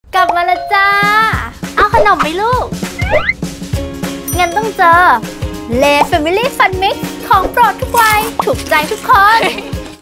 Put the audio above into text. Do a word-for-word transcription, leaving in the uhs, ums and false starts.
กลับมาแล้วจ้าเอาขนมไหมลูกงั้นต้องเจอเล Family Fun Mix ของโปรดทุกวัยถูกใจทุกคน